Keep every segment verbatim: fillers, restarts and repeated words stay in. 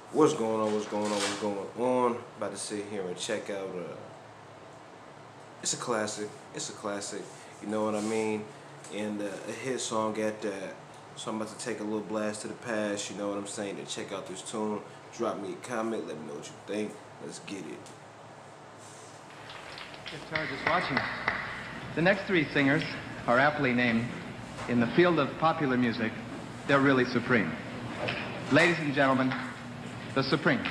What's going on? What's going on? What's going on? About to sit here and check out. Uh, it's a classic. It's a classic. You know what I mean? And uh, a hit song at that. So I'm about to take a little blast to the past. You know what I'm saying? To check out this tune. Drop me a comment. Let me know what you think. Let's get it. Good charge is watching. The next three singers are aptly named. In the field of popular music, they're really supreme. Ladies and gentlemen, the Supremes.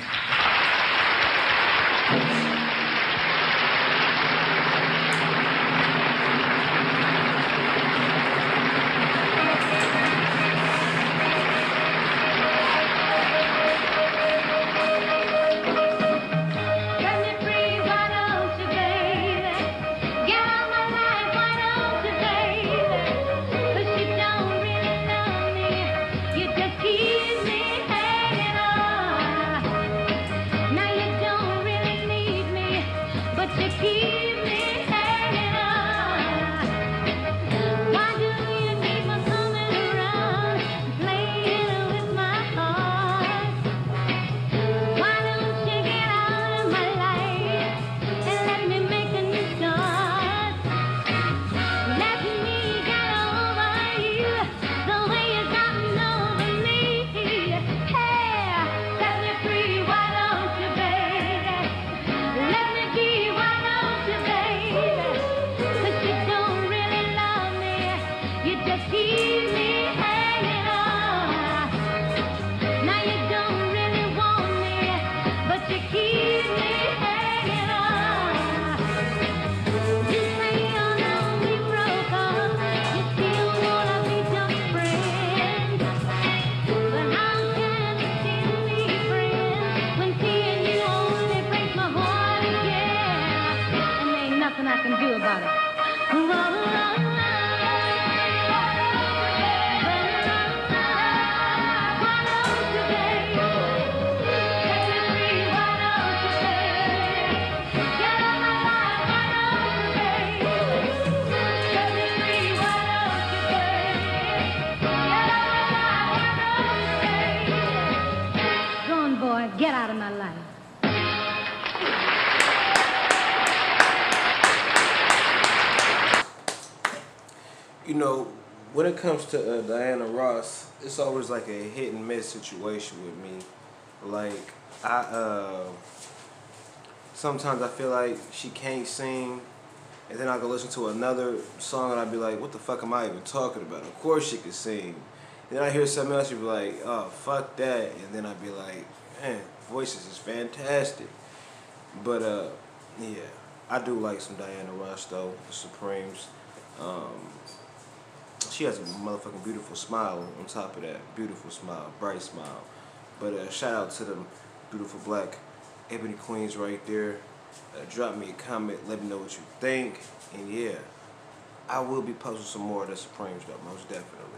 I can do about it. Go on, boy, get out of my life. You know, when it comes to uh, Diana Ross, it's always like a hit and miss situation with me. Like, I, uh, sometimes I feel like she can't sing, and then I go listen to another song and I'd be like, what the fuck am I even talking about? Of course she can sing. And then I hear something else, you'd be like, oh, fuck that. And then I'd be like, man, voices is fantastic. But, uh, yeah, I do like some Diana Ross, though, the Supremes. Um, She has a motherfucking beautiful smile on top of that. Beautiful smile, bright smile. But uh, shout out to them beautiful black ebony queens right there. Uh, drop me a comment, let me know what you think. And yeah, I will be posting some more of the Supremes though, most definitely.